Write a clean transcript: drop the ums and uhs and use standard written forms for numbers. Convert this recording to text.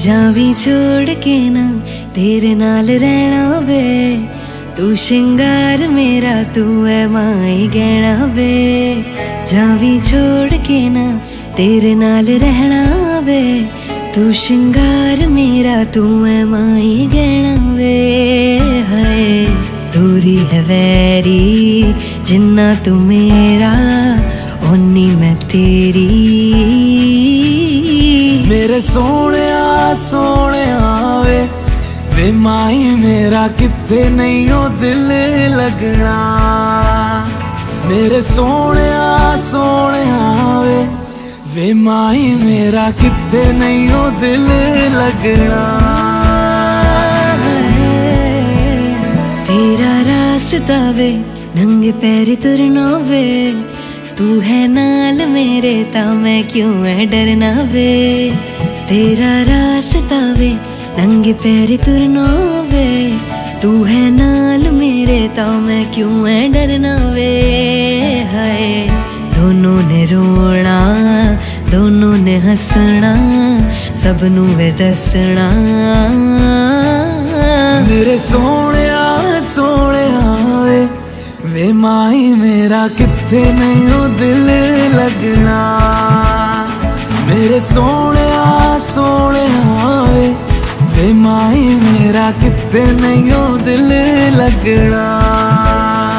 Xavi छोड़ के ना तेरे नाल रहना वे, तू श्रृंगार मेरा तू है माई गहना वे। जावी छोड़ के ना तेरे नाल रहना वे, तू श्रृंगार मेरा तू है माई गहना वे। हाय दूरी है वैरी जिन्ना तू मेरा, ओनी मैं तेरी। मेरे सोने सोने वे माही मेरा किथे नहीं हो दिल लगना। मेरे सोने वे माही मेरा किथे नहीं हो दिल लगना। तेरा रास्ता वे नंगे पैर तुरना वे, तू है नाल मेरे ता मैं क्यों है डरना वे। तेरा रास्ता वे नंगे पैर तुरना वे, तू है नाल मेरे ता मैं क्यों है डरना वे। हाय दोनों ने रोना दोनों ने हंसना, सबनू वे दसना। मेरे सोने वे माही मेरा किथे नहीं हो दिल लगना। मेरे सोने वे माही मेरा किथे नहीं हो दिल लगना।